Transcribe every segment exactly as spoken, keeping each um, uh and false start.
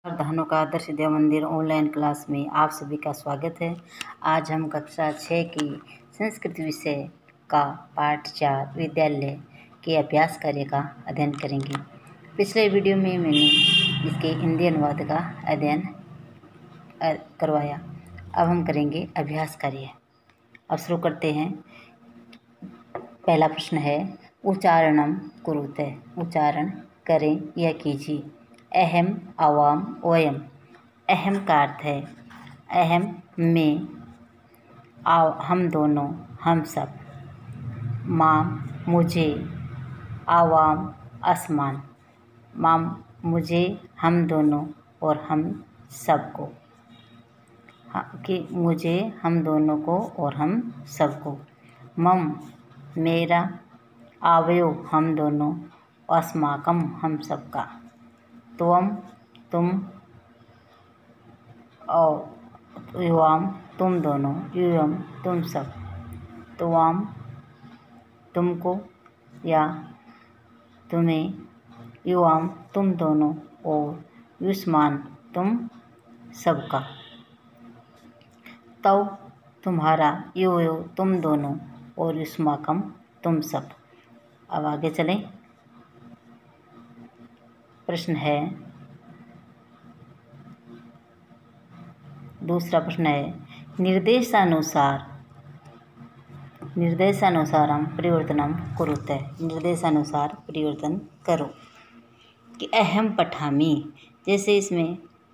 धनु का आदर्श विद्या मंदिर ऑनलाइन क्लास में आप सभी का स्वागत है। आज हम कक्षा छः की संस्कृत विषय का पाठ चार विद्यालय के अभ्यास कार्य का अध्ययन करेंगे। पिछले वीडियो में मैंने इसके हिंदी अनुवाद का अध्ययन करवाया। अब हम करेंगे अभ्यास कार्य। अब शुरू करते हैं। पहला प्रश्न है उच्चारणम कुरुते, उच्चारण करें या कीजिए। अहम, आवाम, वयम। अहम का अर्थ है अहम में, आव हम दोनों, हम सब। माम मुझे, आवाम आसमान। माम मुझे, हम दोनों और हम सबको, कि मुझे, हम दोनों को और हम सबको। मम मेरा, आवयो हम दोनों, अस्माकम हम सबका। त्वम तुम, और युवाम तुम दोनों, युवम तुम सब। त्वाम तुमको या तुम्हें, युवाम तुम दोनों और युष्मान तुम सबका। तव तुम्हारा, युवयो तुम दोनों और युष्माकम तुम सब। अब आगे चलें। प्रश्न है दूसरा प्रश्न है निर्देशानुसार निर्देशानुसारम परिवर्तनम कुरुते। निर्देशानुसार परिवर्तन करो। कि अहम पठामी, जैसे इसमें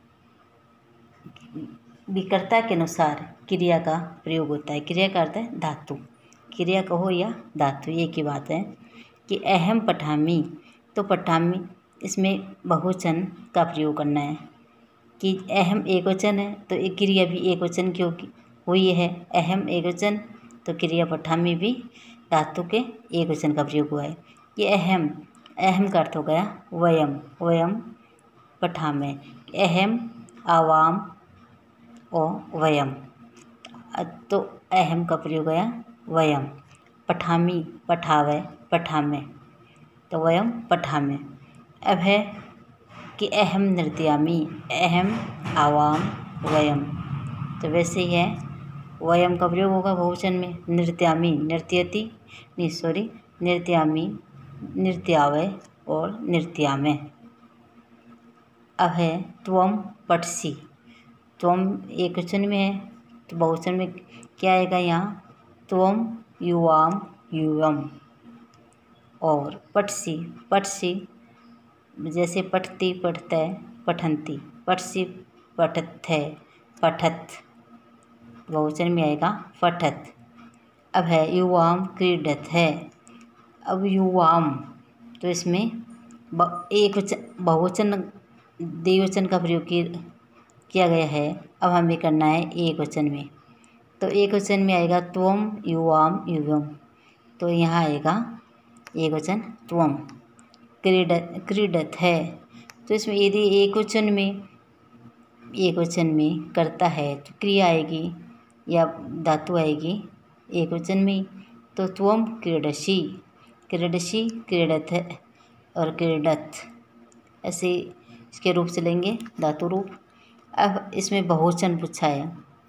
विकर्ता के अनुसार क्रिया का प्रयोग होता है। क्रिया का अर्थ है धातु, क्रिया कहो या धातु, ये की बात है। कि अहम पठामी, तो पठामी इसमें बहुवचन का प्रयोग करना है। कि अहम एक वचन है तो एक क्रिया भी एक वचन की होगी, हुई है। अहम एक वचन तो क्रिया पठामी भी धातु के एक वचन का प्रयोग हुआ है। ये अहम, अहम का अर्थ हो गया वयम, वयम पठामे। अहम, आवाम और वयम, तो अहम का प्रयोग गया वयम। पठामी पठावे, पठामे, तो वयम पठामे। अब है कि अहम नृत्यामी, अहम आवाम वयम, तो वैसे ही है। वयम का प्रयोग होगा बहुवचन में। नृत्यामी नृत्यति, नहीं सॉरी नृत्यामी नृत्यावय और नृत्यामे। अब है त्वम पठसी, त्वम एक वचन में है तो बहुवचन में क्या आएगा यहाँ, त्वम युवाम युवम। और पठसी, पठसी जैसे पठती पठते पठंती, पठसी पठत है पठत, बहुवचन में आएगा पठत। अब है युवाम क्रीडत है। अब युवाम तो इसमें एक वचन बहुवचन द्विवचन का प्रयोग किया गया है। अब हमें करना है एक वचन में, तो एक वचन में आएगा त्वम युवाम युवम, तो यहाँ आएगा एक वचन त्वम। क्रीडत, क्रीडत है, तो इसमें यदि एक वचन में एक वचन में करता है तो क्रिया आएगी या धातु आएगी एक वचन में, तो त्वम क्रीडसी, क्रीडसी क्रीडत है और क्रीडत, ऐसे इसके रूप से लेंगे धातु रूप। अब इसमें बहुवचन पूछा है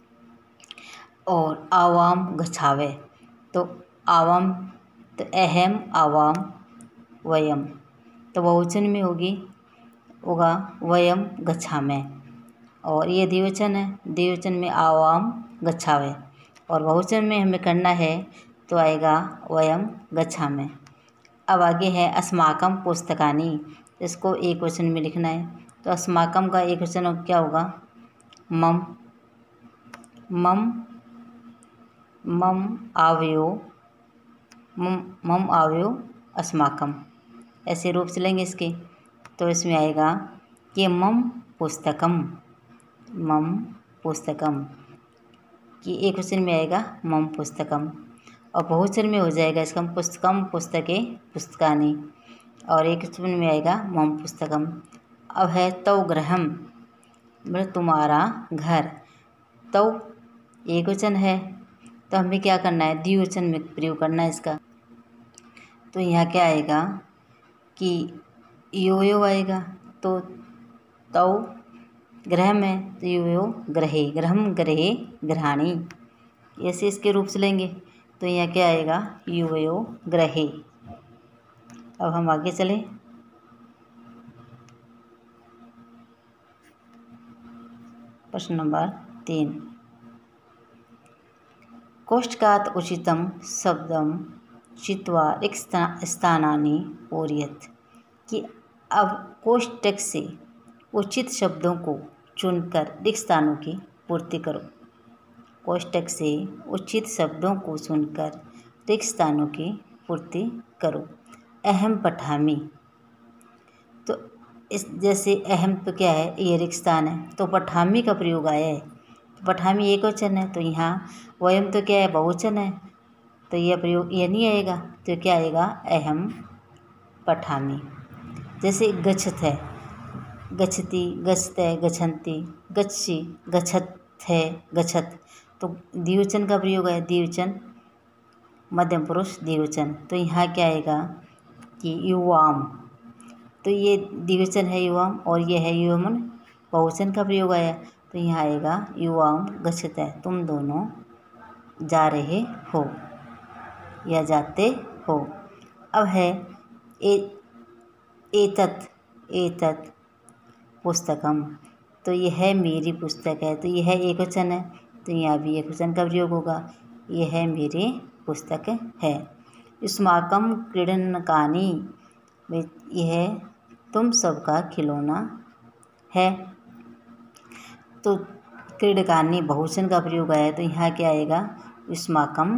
और आवाम गच्छावे, तो आवाम तो अहम आवाम वयम, तो बहुवचन में होगी होगा वयम गच्छामे। और ये द्विवचन है, द्विवचन में आवाम गच्छावे, और बहुवचन में हमें करना है तो आएगा वयम गच्छामे। अब आगे है अस्माकम पुस्तकानि, इसको एक वचन में लिखना है, तो अस्माकम का एक वचन क्या होगा, मम, मम मम आवयो, मम मम आवयो अस्माकम, ऐसे रूप से लेंगे इसके। तो इसमें आएगा कि मम पुस्तकम, मम पुस्तकम, कि एक वचन में आएगा मम पुस्तकम, और बहुवचन में हो जाएगा इसका पुस्तकम पुस्तके पुस्तकानि, और एक वचन में आएगा मम पुस्तकम। अब है तव गृहम, मतलब तुम्हारा घर। तव एक वचन है तो हमें क्या करना है, द्विवचन में प्रयोग करना है इसका। तो यहाँ क्या आएगा कि यो यो आएगा, तो तव ग्रह में तो युवयो ग्रहे, ग्रहम ग्रहे ग्रहाणी, ऐसे इसके रूप से लेंगे तो यहाँ क्या आएगा, युवयो ग्रहे। अब हम आगे चलें। प्रश्न नंबर तीन, कोष्ठकात् उचितं शब्दं चित्वा रिक्तस्थानानि पूरयेत्, कि अब कोष्ठक से उचित शब्दों को चुनकर रिक्त स्थानों की पूर्ति करो। कोष्ठक से उचित शब्दों को चुनकर रिक्त स्थानों की पूर्ति करो। अहम पठामि, तो इस जैसे अहम तो क्या है, ये रिक्त स्थान है, तो पठामि का प्रयोग आया है। तो पठामि एक वचन है, तो यहाँ वयम तो क्या है, बहुवचन है, तो यह प्रयोग यह नहीं आएगा, तो क्या आएगा, अहम पठामि। जैसे गच्छत है, गच्छति, गच्छते, गच्छन्ति, गच्छि, गच्छत है, गच्छत, तो द्विवचन का प्रयोग है, द्विवचन मध्यम पुरुष द्विवचन, तो यहाँ क्या आएगा कि युवाम, तो ये द्विवचन है युवाम और ये है युवमन, बहुवचन का प्रयोग आया, तो यहाँ आएगा युवाम गच्छते, तुम दोनों जा रहे हो या जाते हो। अब है ए एतत्, एतत् पुस्तकम, तो यह है मेरी पुस्तक है, तो यह एक वचन है, तो यहाँ भी एक वचन का प्रयोग होगा, यह है मेरी पुस्तक है। युष्माकं क्रीडनकानि, यह तुम सबका खिलौना है, तो क्रीडकानि बहुवचन का प्रयोग आया, तो यहाँ क्या आएगा, युष्माकं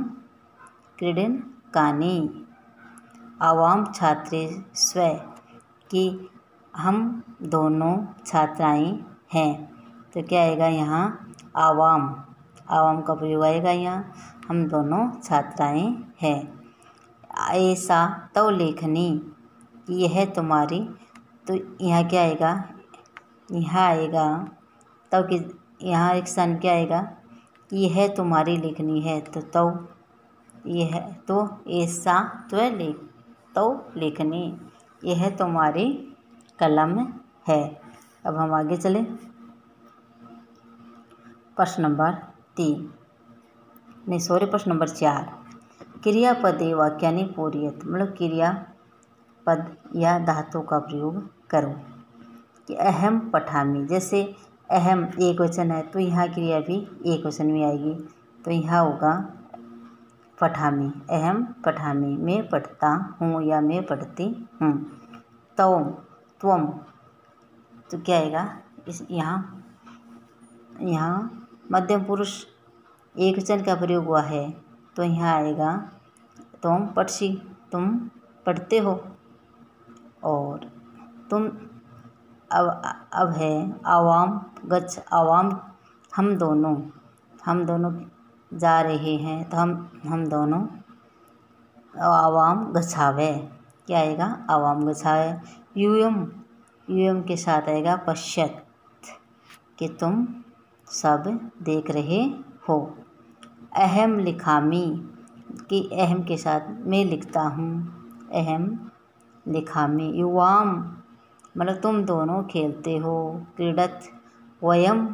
क्रीडनकानि। आवाम छात्रे स्व, कि हम दोनों छात्राएं हैं, तो क्या आएगा यहाँ, आवाम, आवाम का प्रयोग आएगा यहाँ, हम दोनों छात्राएं हैं। ऐसा तव लेखनी, यह तुम्हारी, तो यहाँ क्या आएगा, यहाँ आएगा तव की, यहाँ एक स्थान क्या आएगा, यह तुम्हारी लेखनी है, तो तव, यह तो ऐसा त्व ले तव लेखनी, यह तुम्हारी कलम है। अब हम आगे चलें। प्रश्न नंबर तीन, नहीं सॉरी प्रश्न नंबर चार, क्रियापदे वाक्यानि पूरयेत्, मतलब क्रियापद या धातु का प्रयोग करो। कि अहम पठामि, जैसे अहम एक वचन है, तो यहाँ क्रिया भी एक वचन में आएगी, तो यहाँ होगा पठामि, अहम पठामि, मैं पढ़ता हूँ या मैं पढ़ती हूँ। तवम, त्वम, तो क्या आएगा, इस यहाँ यहाँ मध्यम पुरुष एक वचन का प्रयोग हुआ है, तो यहाँ आएगा तुम पढ़सी, तुम पढ़ते हो। और तुम अब अब है आवाम गच्छ, आवाम हम दोनों, हम दोनों जा रहे हैं, तो हम हम दोनों आवाम गच्छावे, क्या आएगा, आवाम गच्छावे। यूयम, यूयम के साथ आएगा पश्यत, कि तुम सब देख रहे हो। अहम लिखामी, कि अहम के साथ मैं लिखता हूँ, अहम लिखामी। युवाम, मतलब तुम दोनों खेलते हो। क्रीडत, वयम,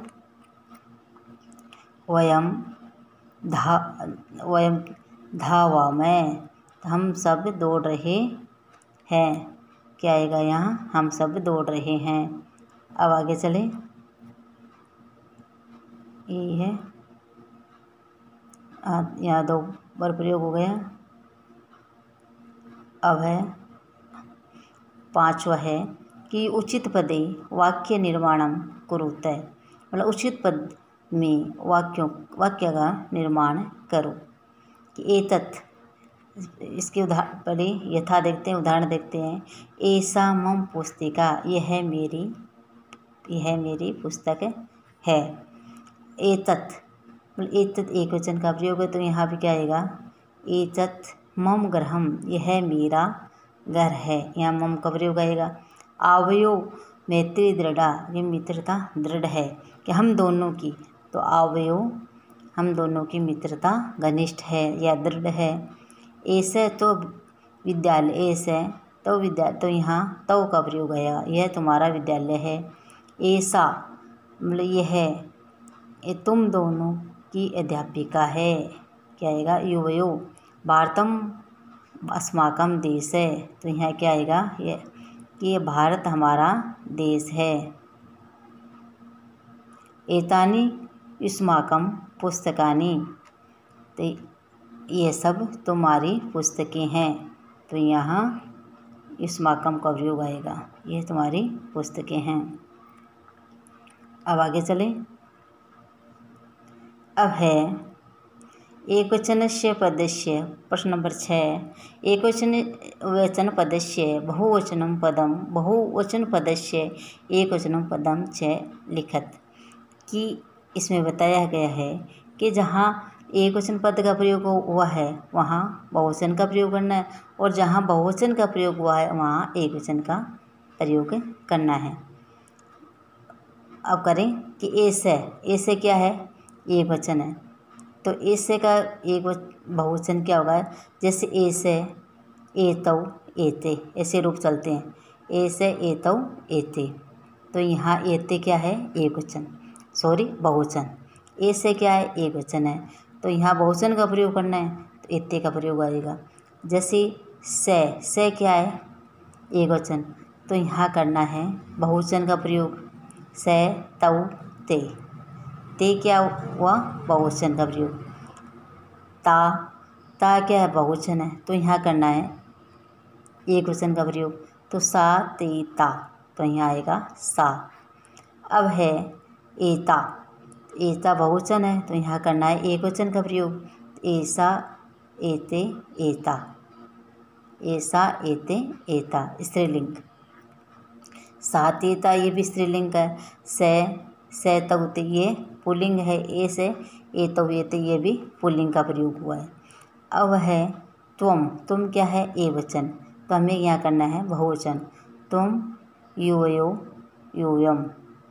वयम धा वयम धावामः, हम सब दौड़ रहे हैं, क्या आएगा यहाँ, हम सब दौड़ रहे हैं। अब आगे चले, ये है यहाँ दो बार प्रयोग हो गया। अब है पांचवा है कि उचित पदे वाक्य निर्माणम कुरुते, मतलब उचित पद में वाक्यों वाक्य का निर्माण करो। कि एतत्, इसके उदाहरण पहले यथा देखते हैं, उदाहरण देखते हैं। ऐसा मम पुस्तिका, यह है मेरी, यह मेरी पुस्तक है। एतत्, मतलब एतत् एक वचन का प्रयोग है, तो यहाँ भी क्या आएगा, एतत् मम गृहम, यह मेरा घर है, यहाँ मम का प्रयोग आएगा। आवयो मैत्री दृढ़ा, ये मित्रता दृढ़ है, कि हम दोनों की, तो आवयो हम दोनों की मित्रता घनिष्ठ है या दृढ़ है। ऐसे तो विद्यालय, ऐसे तो विद्यालय, तो यहाँ तो का प्रयोग आया, यह तुम्हारा विद्यालय है। ऐसा मतलब ये है, ये तुम दोनों की अध्यापिका है। क्या आएगा? युवयो भारतम अस्माकं देश है। तो यहाँ क्या आएगा? ये कि ये भारत हमारा देश है। एतानि युष्माकं पुस्तकानि, तो ये सब तुम्हारी पुस्तकें हैं। तो यहाँ युष्माकं का प्रयोग आएगा, ये तुम्हारी पुस्तकें हैं। अब आगे चले। अब है एकवचनस्य पदस्य, प्रश्न नंबर छः। एकवचन वचन पदस्य बहुवचनं पदम बहुवचन पदस्य एकवचनं पदम च लिखत, कि इसमें बताया गया है कि जहाँ एकवचन पद का प्रयोग हुआ है वहाँ बहुवचन का प्रयोग करना है, और जहाँ बहुवचन का प्रयोग हुआ है वहाँ एकवचन का प्रयोग करना है। अब करें कि ऐसे ऐसे क्या है? एक वचन है, तो ऐसे का एक बहुवचन क्या होगा? जैसे ऐसे एतौ एते, ऐसे रूप चलते हैं, ऐसे एतौ एते। तो यहाँ एते क्या है? एक वचन, सॉरी बहुवचन। ऐसे क्या है? एक वचन है, तो यहाँ बहुवचन का प्रयोग करना है, तो एते का प्रयोग आएगा। जैसे से से क्या है? एक वचन, तो यहाँ करना है बहुवचन का प्रयोग, से तौ ते। ते क्या हुआ? बहुवचन का प्रयोग। ता ता क्या है? बहुवचन है, तो यहाँ करना है एक वचन का प्रयोग, तो सा ते ता, तो यहाँ आएगा सा। अब है एता, एता बहुवचन है, तो यहाँ करना है एक वचन का प्रयोग, ऐसा एते एता, ऐसा एते एता स्त्रीलिंग। सातेता ये भी स्त्रीलिंग है। से से तौते ये पुल्लिंग है। ए से ए तौ एते ये भी पुल्लिंग का प्रयोग हुआ है। अब है तुम, तुम क्या है? ए वचन, तो हमें यहाँ करना है बहुवचन, तुम युवयो यूयम,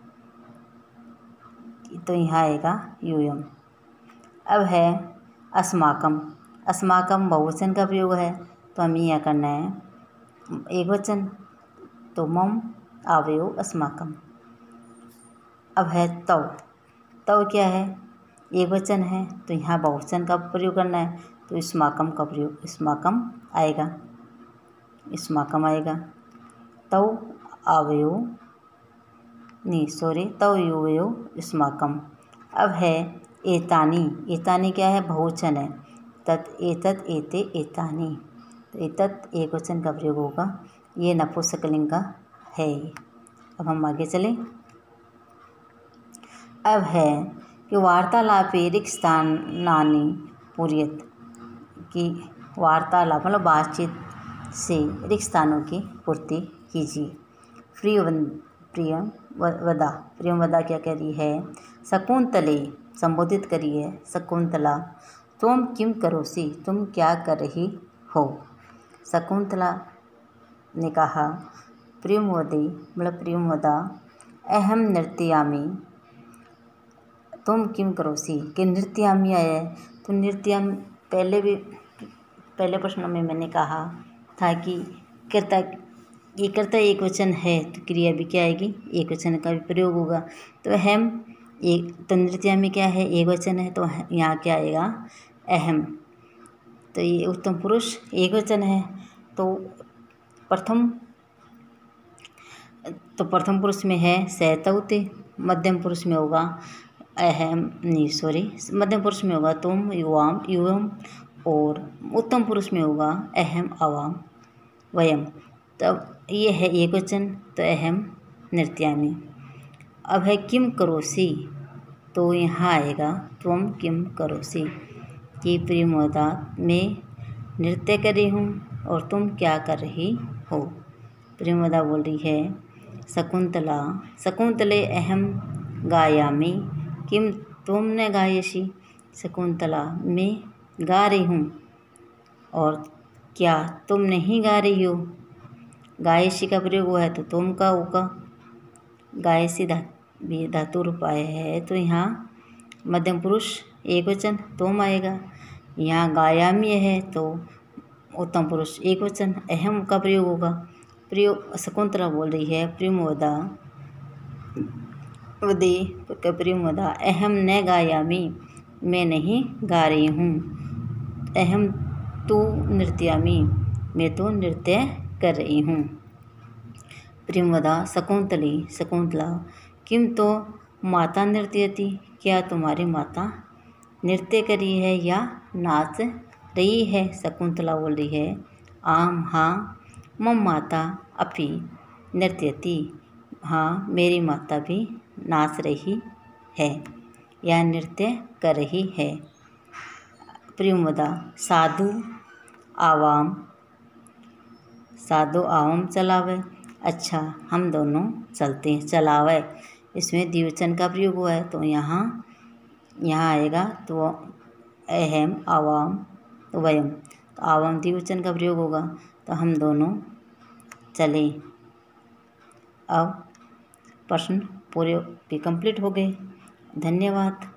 तो यहाँ आएगा यूयम। अब है अस्माकम, अस्माकम बहुवचन का प्रयोग है, तो हमें यहाँ करना है एक वचन, तो मम आवयो अस्माकम। अब है तौ, तौ क्या है? एक वचन है, तो यहाँ बहुवचन का प्रयोग करना है, तो युष्माकं का प्रयोग, युष्माकं आएगा, युष्माकं आएगा। तौ आवयो नहीं सॉरी तौ युवयो युष्माकं। अब है एतानि, एतानि क्या है? बहुवचन है, तत् एतत् एते एतानि, तो एतत् एक वचन का प्रयोग होगा, ये नपुंसकलिंग का है। अब हम आगे चलें। अब है कि वार्तालापे रिक्तस्थानानि पूरयेत्, कि वार्तालाप मतलब बातचीत से रिक्त स्थानों की पूर्ति कीजिए। प्रियवन प्रियम वदा, प्रियम वदा क्या कह रही है? शकुंतले संबोधित करिए, शकुंतला तुम किम करोसी, तुम क्या कर रही हो? शकुंतला ने कहा प्रियंवदे मतलब प्रियंवदा अहम नृत्यामि, तुम किम करोसी, कि नृत्यामि आया है, तो नृत्यामि पहले भी पहले प्रश्नों में मैंने कहा था कि कर्ता, ये कर्ता एक वचन है, तो क्रिया भी क्या आएगी? एक वचन का भी प्रयोग होगा। तो अहम एक, तो नृत्यामि क्या है? एक वचन है, तो यहाँ क्या आएगा? अहम। तो ये उत्तम पुरुष एक वचन है, तो प्रथम तो प्रथम पुरुष में है सैतौते, मध्यम पुरुष में होगा अहम नहीं सॉरी मध्यम पुरुष में होगा तुम युवाम युवम, और उत्तम पुरुष में होगा अहम अवाम वयम। तब ये है एक वचन, तो अहम नृत्यामि। अब है किम करोसी, तो यहाँ आएगा तुम किम करोसी, कि प्रियमोदा मैं नृत्य कर रही हूँ और तुम क्या कर रही हो? प्रियमोदा बोल रही है शकुंतला शकुंतले अहम गायामि, किम तुम न गायसी, शकुंतला मैं गा रही हूँ और क्या तुम नहीं गा रही हो? गायसी का प्रयोग हुआ है, तो तुम का होगा, गायसी धा भी धातु रूप आया है, तो यहाँ मध्यम पुरुष एक वचन तुम आएगा। यहाँ गायामी है, तो उत्तम पुरुष एक वचन अहम का प्रयोग होगा। प्रयोग शकुंतला बोल रही है प्रियमोदा वदे कप्रियमुदा अहम न गायामी, मैं नहीं गा रही हूँ। अहम तु नृत्यामी, मैं तो नृत्य कर रही हूँ। प्रियमुदा शकुंतली, शकुंतला किम तो माता नृत्यति, क्या तुम्हारी माता नृत्य कर रही है या नाच रही है। शकुंतला बोल रही है आम हाँ, मम माता अपि नृत्यति, हाँ मेरी माता भी नाच रही है या नृत्य कर रही है। प्रियमुदा साधु आवाम, साधु आवाम चलावे, अच्छा हम दोनों चलते हैं। चलावे इसमें द्विवचन का प्रयोग हुआ है तो यहाँ यहाँ आएगा तो अहम आवाम तो वयम, तो आवाम द्विवचन का प्रयोग होगा तो हम दोनों चले। अब प्रश्न पूरे भी कंप्लीट हो गए। धन्यवाद।